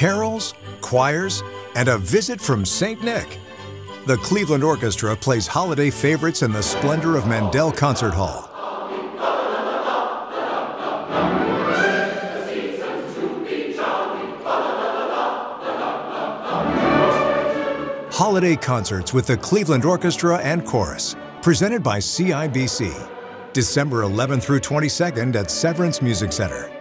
carols, choirs, and a visit from St. Nick. The Cleveland Orchestra plays holiday favorites in the splendor of Mandel Concert Hall. Holiday concerts with the Cleveland Orchestra and Chorus, presented by CIBC. December 11th through 22nd at Severance Music Center.